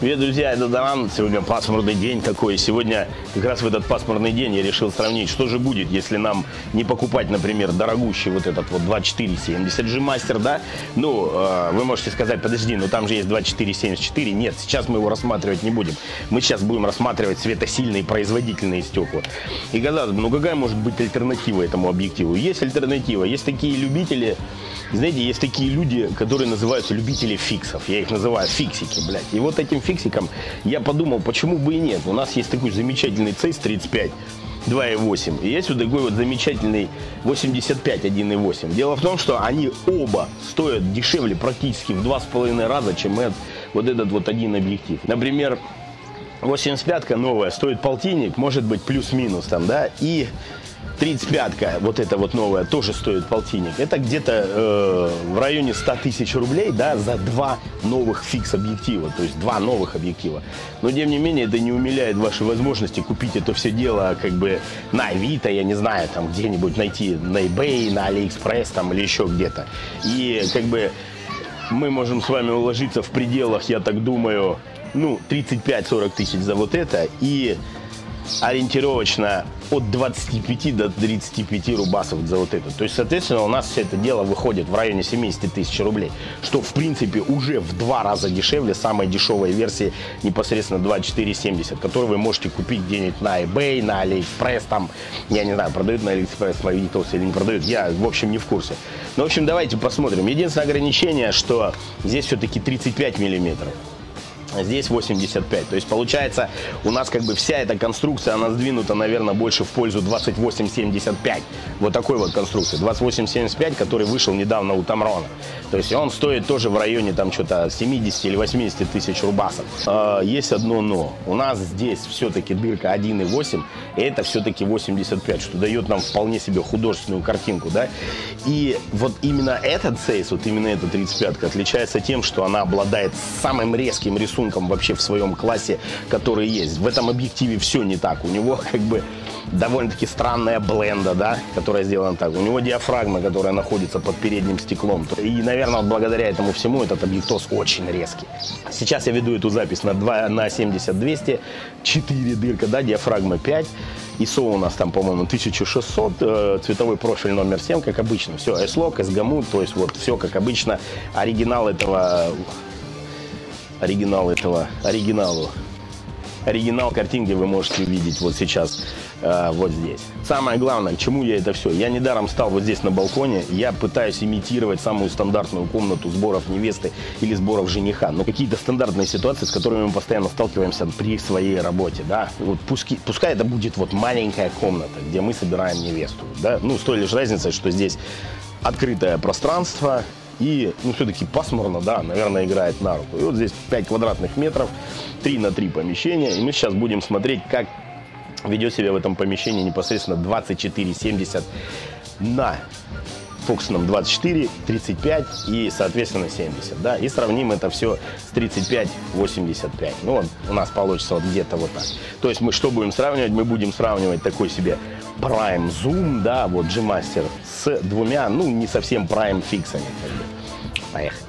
Привет, друзья, это Даран. Сегодня пасмурный день такой. Сегодня как раз в этот пасмурный день я решил сравнить, что же будет, если нам не покупать, например, дорогущий вот этот вот 2470 G-Master, да? Ну, вы можете сказать, подожди, но там же есть 2474. Нет, сейчас мы его рассматривать не будем. Мы сейчас будем рассматривать светосильные производительные стекла. И казалось бы, ну какая может быть альтернатива этому объективу? Есть альтернатива. Есть такие любители, знаете, есть такие люди, которые называются любители фиксов. Я их называю фиксики, блядь. И вот этим фиксиком я подумал, почему бы и нет. У нас есть такой замечательный CS35 2.8. И есть вот такой вот замечательный 85 1.8. Дело в том, что они оба стоят дешевле практически в 2,5 раза, чем вот этот вот один объектив. Например, 85-ка новая стоит полтинник, может быть плюс-минус там, да, и 35-ка, вот эта вот новая, тоже стоит полтинник. Это где-то в районе 100 тысяч рублей, да, за два новых фикс-объектива, то есть два новых объектива. Но, тем не менее, это не умаляет ваши возможности купить это все дело как бы на Авито, я не знаю, там где-нибудь найти на eBay, на AliExpress там или еще где-то. И как бы мы можем с вами уложиться в пределах, я так думаю, ну, 35-40 тысяч за вот это и ориентировочно от 25 до 35 рубасов за вот это. То есть, соответственно, у нас все это дело выходит в районе 70 тысяч рублей, что, в принципе, уже в 2 раза дешевле самой дешевой версии непосредственно 2470, которую вы можете купить где-нибудь на eBay, на AliExpress, там, я не знаю, продают на AliExpress мои видосы или не продают, я, в общем, не в курсе. Но, в общем, давайте посмотрим. Единственное ограничение, что здесь все-таки 35 миллиметров. Здесь 85. То есть получается у нас как бы вся эта конструкция, она сдвинута, наверное, больше в пользу 2875. Вот такой вот конструкции. 2875, который вышел недавно у Tamron. То есть он стоит тоже в районе там что-то 70 или 80 тысяч рубасов. Есть одно но. У нас здесь все-таки дырка 1.8, и это все-таки 85, что дает нам вполне себе художественную картинку, да. И вот именно этот сейс, вот именно эта 35-ка отличается тем, что она обладает самым резким рисунком вообще в своем классе, который есть. В этом объективе все не так. У него как бы довольно-таки странная бленда, да, которая сделана так. У него диафрагма, которая находится под передним стеклом. И, наверное, вот благодаря этому всему этот объектив очень резкий. Сейчас я веду эту запись на 70-200, 4 дырка, да, диафрагма 5. ISO у нас там, по-моему, 1600, цветовой профиль номер 7, как обычно. Все, S-Log, S-GAMU, то есть вот все как обычно. Оригинал картинки вы можете увидеть вот сейчас, вот здесь. Самое главное, к чему я это все? Я недаром стал вот здесь на балконе, я пытаюсь имитировать самую стандартную комнату сборов невесты или сборов жениха. Но какие-то стандартные ситуации, с которыми мы постоянно сталкиваемся при своей работе, да. Вот пускай это будет вот маленькая комната, где мы собираем невесту, да. Ну, с той лишь разницей, что здесь открытое пространство. И, ну, все-таки пасмурно, да, наверное, играет на руку. И вот здесь 5 квадратных метров, 3 на 3 помещения. И мы сейчас будем смотреть, как ведет себя в этом помещении непосредственно 2470 на фокусном 24, 35 и, соответственно, 70, да. И сравним это все с 35-85. Ну, вот у нас получится вот где-то вот так. То есть мы что будем сравнивать? Мы будем сравнивать такой себе Prime Zoom, да, вот G-Master с двумя, ну, не совсем Prime фиксами. Как бы. Поехали.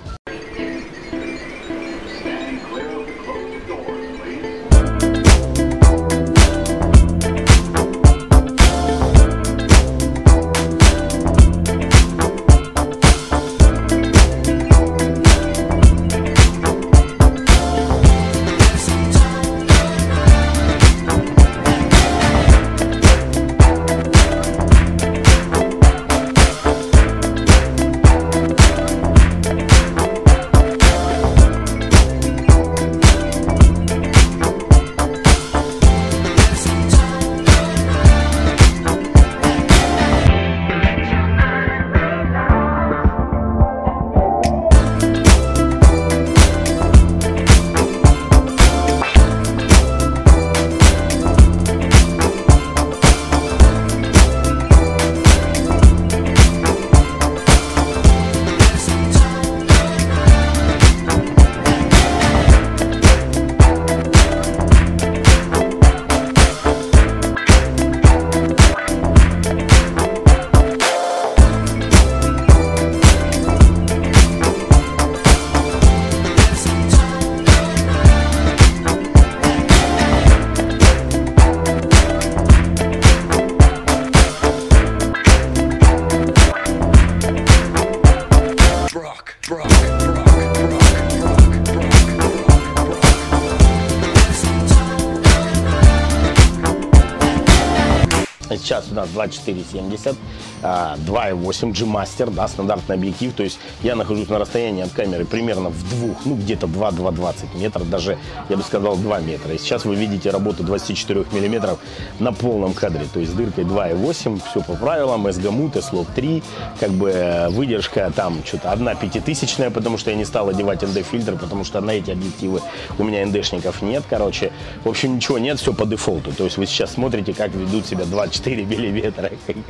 сейчас у нас 24-70, 2.8 G-Master, да, стандартный объектив. То есть я нахожусь на расстоянии от камеры примерно в 2, ну где-то 2-2,20 метров, даже, я бы сказал, 2 метра. И сейчас вы видите работу 24 миллиметров на полном кадре. То есть с дыркой 2.8, все по правилам, S-Gamut, S-Log 3, как бы выдержка там что-то 1/5000, потому что я не стал одевать ND-фильтр, потому что на эти объективы у меня ND-шников нет, короче. В общем, ничего нет, все по дефолту. То есть вы сейчас смотрите, как ведут себя 24 миллиметра.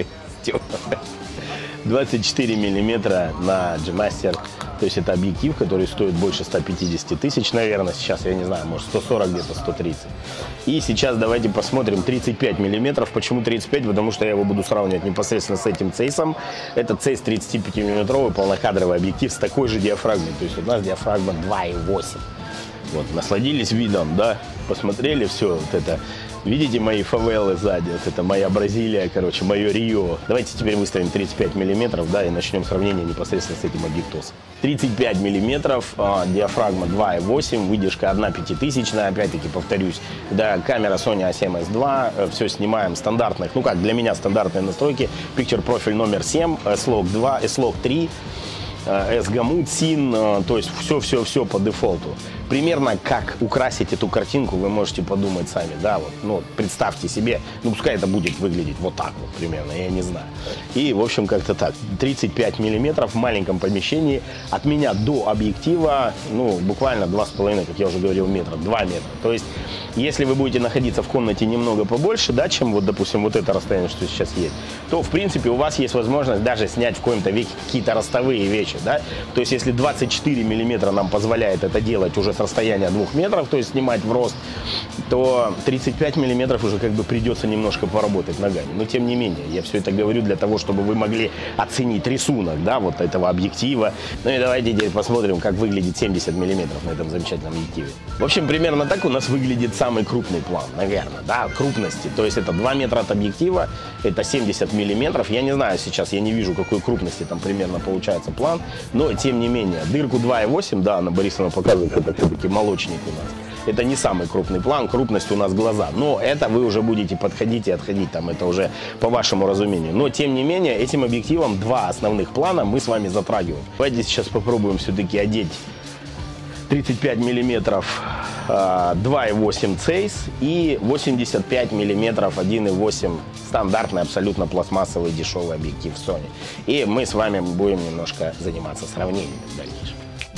24 миллиметра на G-Master. То есть это объектив, который стоит больше 150 тысяч, наверное. Сейчас, я не знаю, может 140 где-то, 130. И сейчас давайте посмотрим 35 миллиметров. Почему 35? Потому что я его буду сравнивать непосредственно с этим цейсом. Это цейс 35 миллиметровый полнокадровый объектив с такой же диафрагмой. То есть у нас диафрагма 2.8. Вот, насладились видом, да, посмотрели все вот это. Видите мои фавелы сзади, вот это моя Бразилия, короче, мое Рио. Давайте теперь выставим 35 миллиметров, да, и начнем сравнение непосредственно с этим объектосом. 35 миллиметров, диафрагма 2.8, выдержка 1/5000, опять-таки повторюсь, да, камера Sony A7S II, все снимаем стандартных, ну как, для меня стандартные настройки, Picture профиль номер 7, S-Log 2, S-Log 3, S-Gamut, SIN, то есть все по дефолту. Примерно как украсить эту картинку, вы можете подумать сами, да, вот, ну, представьте себе, ну, пускай это будет выглядеть вот так вот примерно, я не знаю. И, в общем, как-то так, 35 миллиметров в маленьком помещении, от меня до объектива, ну, буквально 2,5, как я уже говорил, метра, 2 метра. То есть, если вы будете находиться в комнате немного побольше, да, чем вот, допустим, вот это расстояние, что сейчас есть, то, в принципе, у вас есть возможность даже снять в коем-то веке какие-то ростовые вещи, да. То есть, если 24 миллиметра нам позволяет это делать уже с расстояния 2 метров, то есть снимать в рост, то 35 миллиметров уже как бы придется немножко поработать ногами. Но тем не менее, я все это говорю для того, чтобы вы могли оценить рисунок, да, вот этого объектива. Ну и давайте теперь посмотрим, как выглядит 70 миллиметров на этом замечательном объективе. В общем, примерно так у нас выглядит самый крупный план, наверное, да, крупности. То есть это 2 метра от объектива, это 70 миллиметров. Я не знаю сейчас, я не вижу, какой крупности там примерно получается план, но тем не менее, дырку 2.8, да, Анна Борисовна показывает, это все-таки молочник у нас. Это не самый крупный план, крупность у нас глаза. Но это вы уже будете подходить и отходить, там это уже по вашему разумению. Но тем не менее, этим объективом 2 основных плана мы с вами затрагиваем. Давайте сейчас попробуем все-таки одеть 35 миллиметров 2.8 цейс и 85 миллиметров 1.8 стандартный абсолютно пластмассовый дешевый объектив Sony. И мы с вами будем немножко заниматься сравнениями дальнейшим.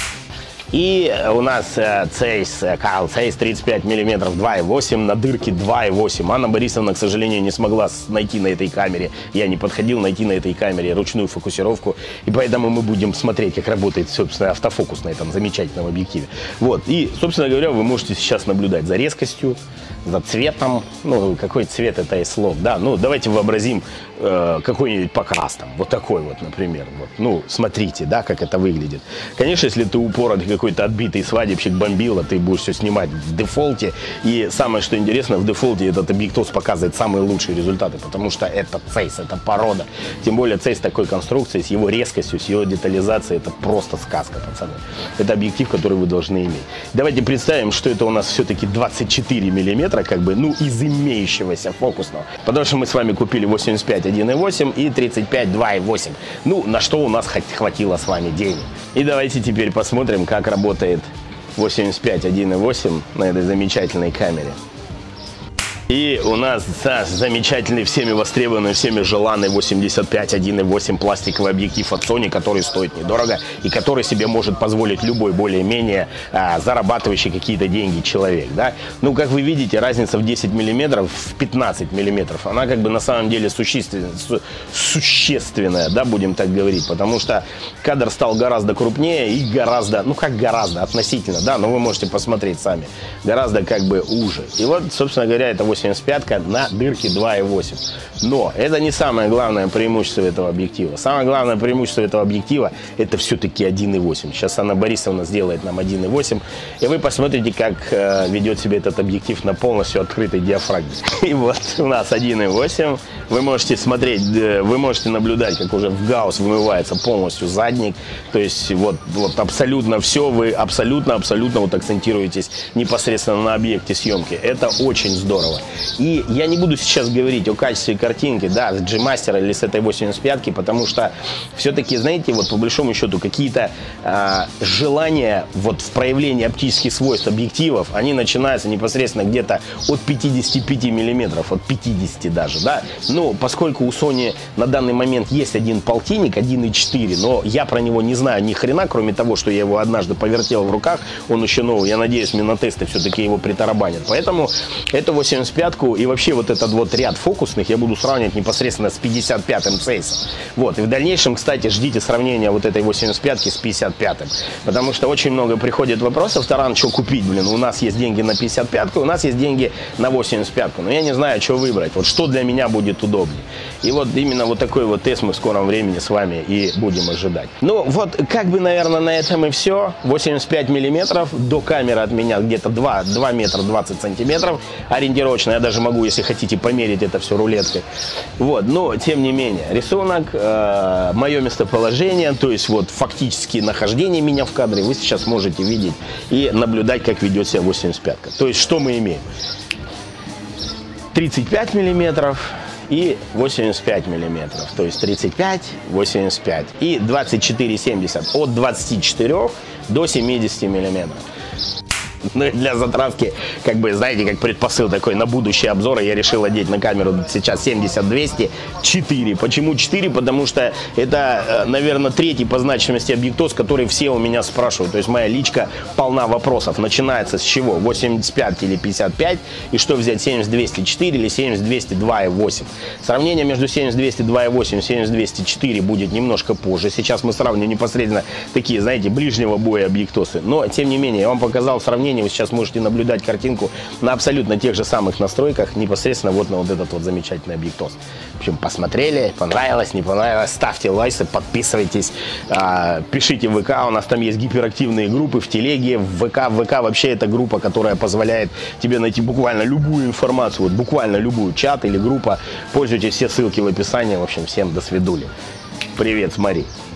И у нас Carl Zeiss 35 мм 2.8 на дырке 2.8. Анна Борисовна, к сожалению, не смогла найти на этой камере, я не подходил найти на этой камере ручную фокусировку. И поэтому мы будем смотреть, как работает, собственно, автофокус на этом замечательном объективе. Вот. И, собственно говоря, вы можете сейчас наблюдать за резкостью, за цветом. Ну, какой цвет это S-Log, да? Ну, давайте вообразим какой-нибудь покрас там. Вот такой вот, например. Вот. Ну, смотрите, да, как это выглядит. Конечно, если ты упоротый какой-то отбитый свадебщик бомбила, ты будешь все снимать в дефолте. И самое, что интересно, в дефолте этот объектив показывает самые лучшие результаты, потому что это Zeiss, это порода. Тем более Zeiss такой конструкции, с его резкостью, с его детализацией, это просто сказка, пацаны. Это объектив, который вы должны иметь. Давайте представим, что это у нас все-таки 24 миллиметра, как бы, ну, из имеющегося фокусного. Потому что мы с вами купили 85 1.8 и 35 2.8. Ну, на что у нас хватило с вами денег. И давайте теперь посмотрим, как работает 85 1.8 на этой замечательной камере. И у нас замечательный, всеми востребованный, всеми желанный 85 1.8 пластиковый объектив от Sony, который стоит недорого и который себе может позволить любой более-менее зарабатывающий какие-то деньги человек. Да? Ну, как вы видите, разница в 10 миллиметров, в 15 миллиметров, она как бы на самом деле существенная, да, будем так говорить, потому что кадр стал гораздо крупнее и гораздо, ну как гораздо, относительно, да, но вы можете посмотреть сами, гораздо как бы уже. И вот, собственно говоря, это 85-ка на дырке 2.8. Но это не самое главное преимущество этого объектива. Самое главное преимущество этого объектива — это все-таки 1.8. Сейчас Анна Борисовна сделает нам 1.8, и вы посмотрите, как ведет себя этот объектив на полностью открытой диафрагме. И вот у нас 1.8. Вы можете смотреть, вы можете наблюдать, как уже в гаусс вымывается полностью задник. То есть вот абсолютно все, вы абсолютно вот акцентируетесь непосредственно на объекте съемки. Это очень здорово. И я не буду сейчас говорить о качестве картинки, да, с G-Master или с этой 85-ки, потому что все-таки, знаете, вот по большому счету какие-то желания вот в проявлении оптических свойств объективов, они начинаются непосредственно где-то от 55 миллиметров, от 50 даже, да. Ну, поскольку у Sony на данный момент есть один полтинник, 1.4, но я про него не знаю ни хрена, кроме того, что я его однажды повертел в руках, он еще новый, я надеюсь, минотесты все-таки его притарабанят. Поэтому эту 85-ку и вообще вот этот вот ряд фокусных я буду сравнивать непосредственно с 55-м Zeiss. Вот, и в дальнейшем, кстати, ждите сравнения вот этой 85-ки с 55-м, потому что очень много приходит вопросов: Таран, что купить, блин, у нас есть деньги на 55-ку, у нас есть деньги на 85-ку, но я не знаю, что выбрать, вот что для меня будет удобнее. И вот именно вот такой вот тест мы в скором времени с вами и будем ожидать. Ну вот, как бы, наверное, на этом и все. 85 миллиметров, до камеры от меня где-то 2 метра 20 сантиметров ориентировочно. Я даже могу, если хотите, померить это все рулеткой. Вот, но тем не менее, рисунок, мое местоположение, то есть вот фактически нахождение меня в кадре вы сейчас можете видеть и наблюдать, как ведет себя 85-ка. То есть что мы имеем? 35 миллиметров и 85 миллиметров, то есть 35, 85 и 24-70, от 24 до 70 миллиметров. Ну и для затравки, как бы, знаете, как предпосыл такой на будущий обзор, я решил одеть на камеру сейчас 70-200 4. Почему 4? Потому что это, наверное, третий по значимости объектив, который все у меня спрашивают. То есть моя личка полна вопросов. Начинается с чего? 85 или 55? И что взять, 70-204 или 70-200 2.8? Сравнение между 70-200 2.8 и 70-204 будет немножко позже. Сейчас мы сравним непосредственно такие, знаете, ближнего боя объективы. Но, тем не менее, я вам показал сравнение. Вы сейчас можете наблюдать картинку на абсолютно тех же самых настройках, непосредственно вот на вот этот вот замечательный объектив. В общем, посмотрели, понравилось, не понравилось, ставьте лайки, подписывайтесь, пишите в ВК, у нас там есть гиперактивные группы в телеге, в ВК. В ВК вообще это группа, которая позволяет тебе найти буквально любую информацию, вот буквально любую, чат или группа. Пользуйтесь, все ссылки в описании. В общем, всем до свидули. Привет с Мари.